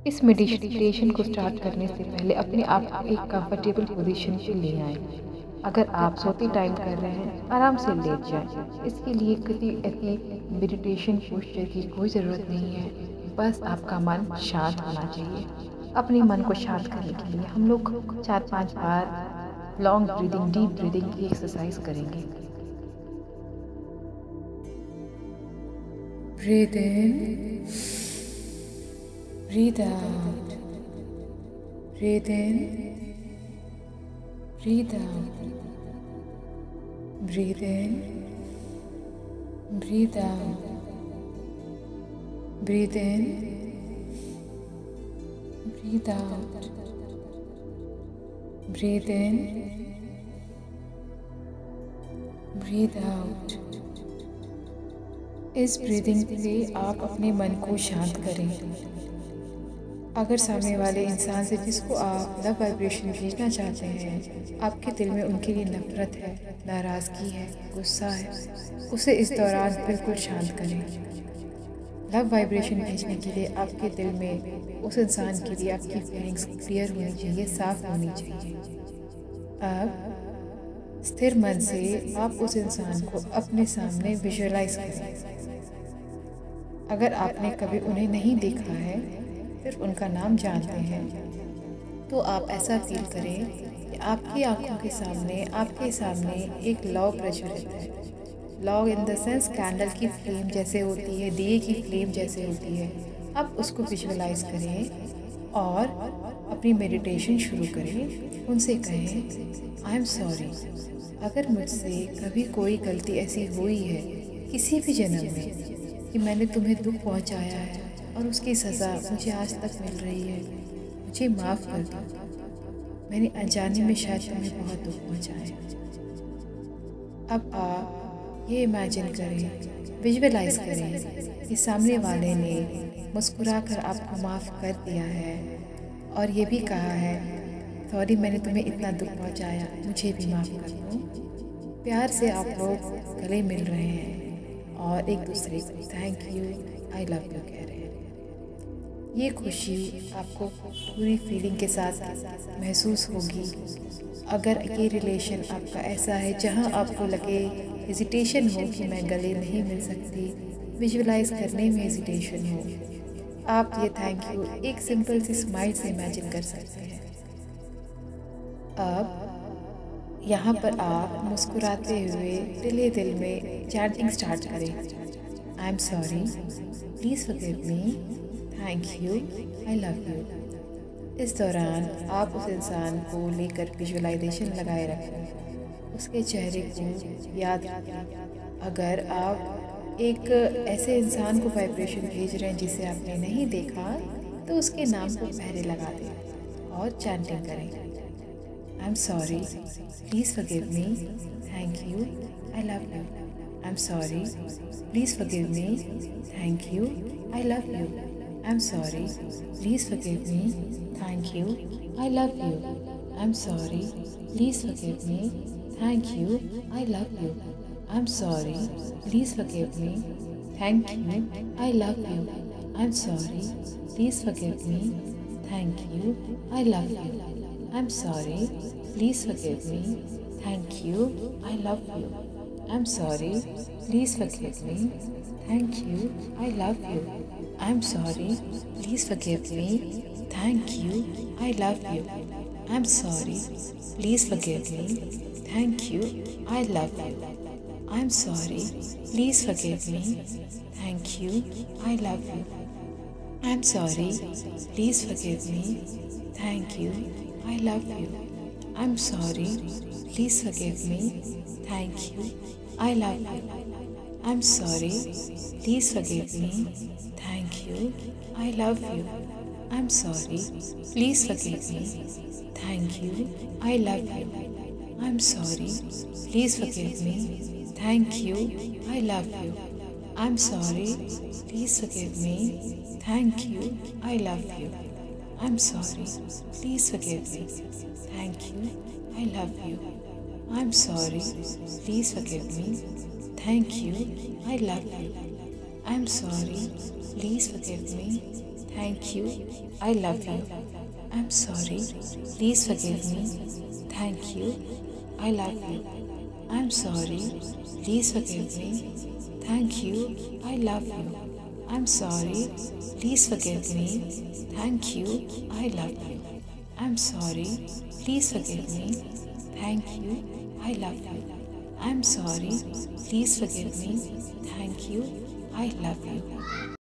इस मेडिटेशन को स्टार्ट करने से पहले अपने आप को एक कंफर्टेबल पोजीशन पे ले आएं। अगर आप सोते टाइम कर रहे हैं, आराम से लेट जाएं। इसके लिए किसी ऐसी मेडिटेशन पोस्चर की कोई ज़रूरत नहीं है, बस आपका मन शांत होना चाहिए। अपने मन को शांत करने के लिए हम लोग 4-5 बार लॉन्ग ब्रीदिंग, डीप ब्रीदिंग की एक्सरसाइज करेंगे। Breathe in, breathe out, breathe in, breathe out, breathe in, breathe out, breathe in, breathe out, breathe in, breathe out। इस ब्रीदिंग से आप अपने मन को शांत करें। अगर सामने वाले इंसान से जिसको आप लव वाइब्रेशन भेजना चाहते हैं, आपके दिल में उनके लिए नफरत है, नाराज़गी है, गुस्सा है, उसे इस दौरान बिल्कुल शांत करें। लव वाइब्रेशन भेजने के लिए आपके दिल में उस इंसान के लिए आपकी फीलिंग्स क्लियर होनी चाहिए, साफ होनी चाहिए। अब स्थिर मन से आप उस इंसान को अपने सामने विजुअलाइज करें। अगर आपने कभी उन्हें नहीं देखा है, सिर्फ उनका नाम जानते हैं, तो आप ऐसा फील करें कि आपकी आंखों के सामने आपके सामने एक लौ प्रज्वलित है। लौ इन द सेंस कैंडल की फ्लेम जैसे होती है, दिए की फ्लेम जैसे होती है। आप उसको विजुअलाइज करें और अपनी मेडिटेशन शुरू करें। उनसे कहें, आई एम सॉरी, अगर मुझसे कभी कोई गलती ऐसी हुई है किसी भी जन्म में कि मैंने तुम्हें दुख पहुंचाया है और उसकी सज़ा मुझे आज तक मिल रही है, मुझे माफ़ कर दो। मैंने अनजाने में शायद तुम्हें बहुत दुख पहुंचाया। अब आप ये इमेजिन करें, विजुअलाइज करें कि सामने वाले ने मुस्कुराकर आपको माफ़ कर दिया है और ये भी कहा है, सॉरी मैंने तुम्हें इतना दुख पहुंचाया, मुझे भी माफ़ कर दो। प्यार से आप लोग गले मिल रहे हैं और एक दूसरे को thank you, I love you कह रहे हैं। ये खुशी आपको पूरी फीलिंग के साथ महसूस होगी। अगर ये रिलेशन आपका ऐसा है जहां आपको लगे हेजिटेशन हो कि मैं गले नहीं मिल सकती, विजुअलाइज करने में हेजिटेशन हो, आप ये थैंक यू एक सिंपल सी स्माइल से इमेजिन कर सकते हैं। अब यहाँ पर आप मुस्कुराते हुए दिले दिल में चैंटिंग स्टार्ट करें। I am sorry, please forgive me, thank you, I love you. इस दौरान आप उस इंसान को लेकर विजुअलाइजेशन लगाए रखें, उसके चेहरे को याद रखें। अगर आप एक ऐसे इंसान को वाइब्रेशन भेज रहे हैं जिसे आपने नहीं देखा, तो उसके नाम को पहले लगा दें और चैंटिंग करें। I'm sorry, please forgive me, thank you, I love you. I'm sorry, please forgive me, thank you, I love you. I'm sorry, please forgive me, thank you, I love you. I'm sorry, please forgive me, thank you, I love you. I'm sorry, please forgive me, thank you, I love you. I'm sorry, please forgive me, thank you, I love you. I'm sorry, please forgive me, thank you, I love you. I'm sorry, please forgive me, thank you, I love you. I'm sorry, please forgive me, thank you, I love you. I'm sorry, please forgive me, thank you, I love you. I'm sorry, please forgive me, thank you, I love you. I'm sorry, please forgive me, thank you, I love you. I'm sorry, please forgive me, thank you, I love you. I'm sorry, please forgive me, thank you, I love you. I'm sorry, please forgive me, thank you, I love you. I'm sorry, please forgive me, thank you, I love you. I'm sorry, please forgive me, thank you, I love you. I'm sorry, please forgive me, thank you, I love you. I'm sorry, please forgive me, thank you, I love you. I'm sorry, please forgive me, Thank you. I love you. I'm sorry. Please forgive me. Thank you. I love you. I'm sorry. Please forgive me. Thank you. I love you. I'm sorry. Please forgive me. Thank you. I love you. I'm sorry. Please forgive me. Thank you. I love you. I'm sorry. Please forgive me. Thank you. I love you.